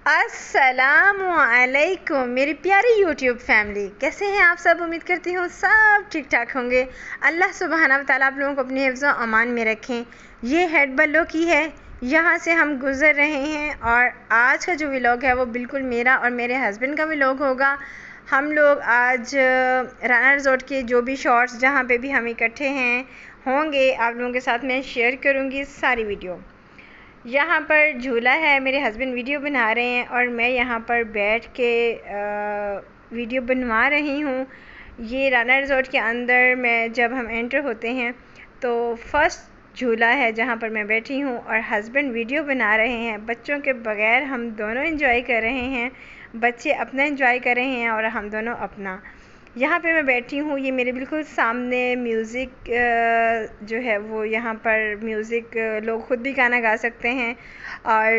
अस्सलामुअलैकुम मेरी प्यारी यूट्यूब फैमिली, कैसे हैं आप सब। उम्मीद करती हूँ सब ठीक ठाक होंगे। अल्लाह सुबहाना व तआला आप लोगों को अपनी हिफ्ज़ व अमान में रखें। ये हेड बल्लो की है, यहाँ से हम गुज़र रहे हैं और आज का जो व्लॉग है वो बिल्कुल मेरा और मेरे हस्बैंड का व्लॉग होगा। हम लोग आज राना रिज़ॉर्ट के जो भी शॉट्स जहाँ पे भी हम इकट्ठे हैं होंगे, आप लोगों के साथ मैं शेयर करूँगी सारी वीडियो। यहाँ पर झूला है, मेरे हस्बैंड वीडियो बना रहे हैं और मैं यहाँ पर बैठ के वीडियो बनवा रही हूँ। ये राना रिज़ॉर्ट के अंदर में जब हम एंटर होते हैं तो फर्स्ट झूला है जहाँ पर मैं बैठी हूँ और हस्बैंड वीडियो बना रहे हैं। बच्चों के बगैर हम दोनों एंजॉय कर रहे हैं, बच्चे अपना एंजॉय कर रहे हैं और हम दोनों अपना। यहाँ पे मैं बैठी हूँ, ये मेरे बिल्कुल सामने म्यूज़िक जो है वो यहाँ पर म्यूज़िक लोग ख़ुद भी गाना गा सकते हैं और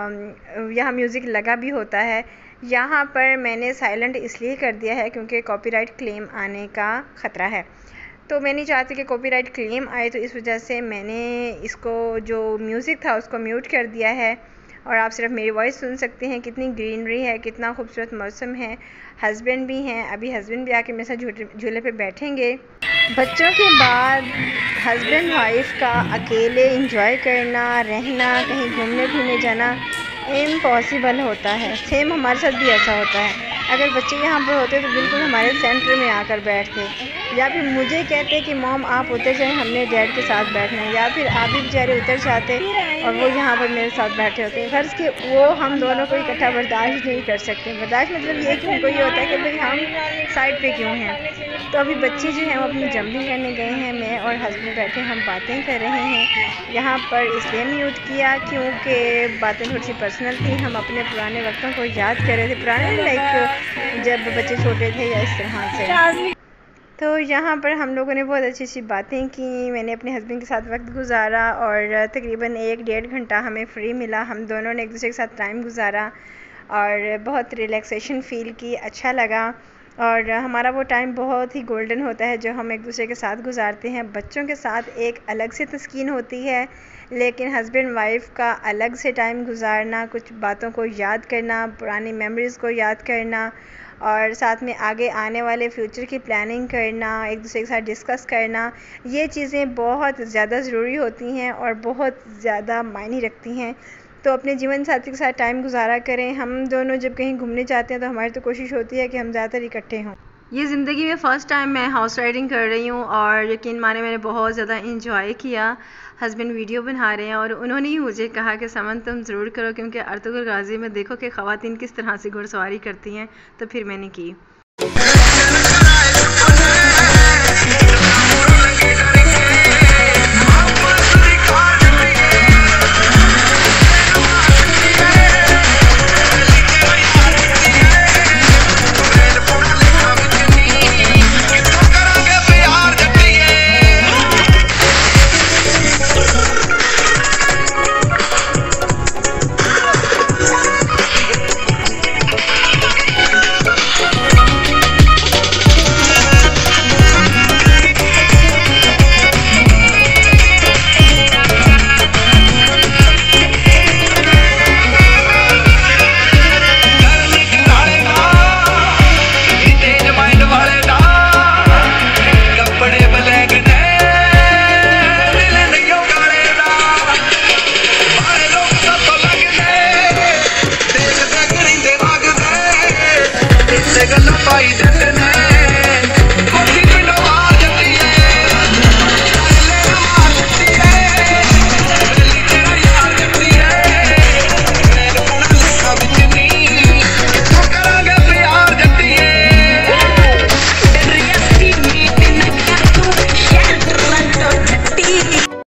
यहाँ म्यूज़िक लगा भी होता है। यहाँ पर मैंने साइलेंट इसलिए कर दिया है क्योंकि कॉपीराइट क्लेम आने का ख़तरा है, तो मैं नहीं चाहती कि कॉपीराइट क्लेम आए, तो इस वजह से मैंने इसको जो म्यूज़िक था उसको म्यूट कर दिया है और आप सिर्फ मेरी वॉइस सुन सकते हैं। कितनी ग्रीनरी है, कितना खूबसूरत मौसम है। हस्बैंड भी हैं, अभी हस्बैंड भी आके मेरे साथ झूले पे बैठेंगे। बच्चों के बाद हस्बैंड वाइफ का अकेले इंजॉय करना, रहना, कहीं घूमने फिरने जाना इम्पॉसिबल होता है। सेम हमारे साथ भी ऐसा होता है। अगर बच्चे यहाँ पर होते तो बिल्कुल हमारे सेंटर में आकर बैठते, या फिर मुझे कहते कि मॉम आप उतर जाएं, हमने डैड के साथ बैठना है, या फिर आप भी बेचारे उतर जाते और वो यहाँ पर मेरे साथ बैठे होते। फ़र्ज़ के वो हम दोनों को इकट्ठा बर्दाश्त नहीं कर सकते। बर्दाश्त मतलब ये कि उनको ये होता है कि भाई हम साइड पे क्यों हैं। तो अभी बच्चे जो हैं वो अपनी जंपिंग करने गए हैं, मैं और हस्बैंड बैठे हम बातें कर रहे हैं। यहाँ पर इसलिए म्यूट किया क्योंकि बातें थोड़ी सी पर्सनल थी। हम अपने पुराने वक्तों को याद कर रहे थे, पुराने लाइक जब बच्चे छोटे थे या इस तरह से। तो यहाँ पर हम लोगों ने बहुत अच्छी अच्छी बातें की, मैंने अपने हस्बैंड के साथ वक्त गुजारा और तकरीबन 1-1.5 घंटा हमें फ्री मिला। हम दोनों ने एक दूसरे के साथ टाइम गुजारा और बहुत रिलैक्सेशन फ़ील की, अच्छा लगा। और हमारा वो टाइम बहुत ही गोल्डन होता है जो हम एक दूसरे के साथ गुजारते हैं। बच्चों के साथ एक अलग से तस्कीन होती है, लेकिन हस्बैंड वाइफ का अलग से टाइम गुजारना, कुछ बातों को याद करना, पुरानी मेमोरीज़ को याद करना और साथ में आगे आने वाले फ्यूचर की प्लानिंग करना, एक दूसरे के साथ डिस्कस करना, ये चीज़ें बहुत ज़्यादा ज़रूरी होती हैं और बहुत ज़्यादा मायने रखती हैं। तो अपने जीवन साथी के साथ टाइम गुजारा करें। हम दोनों जब कहीं घूमने जाते हैं तो हमारी तो कोशिश होती है कि हम ज़्यादातर इकट्ठे हों। ये ज़िंदगी में फ़र्स्ट टाइम मैं हाउस राइडिंग कर रही हूँ और यकीन माने मैंने बहुत ज़्यादा इंजॉय किया। हस्बैंड वीडियो बना रहे हैं और उन्होंने ही मुझे कहा कि समन तुम ज़रूर करो, क्योंकि अर्तुगरुल गाज़ी में देखो कि ख़वातीन किस तरह से घुड़सवारी करती हैं, तो फिर मैंने की। País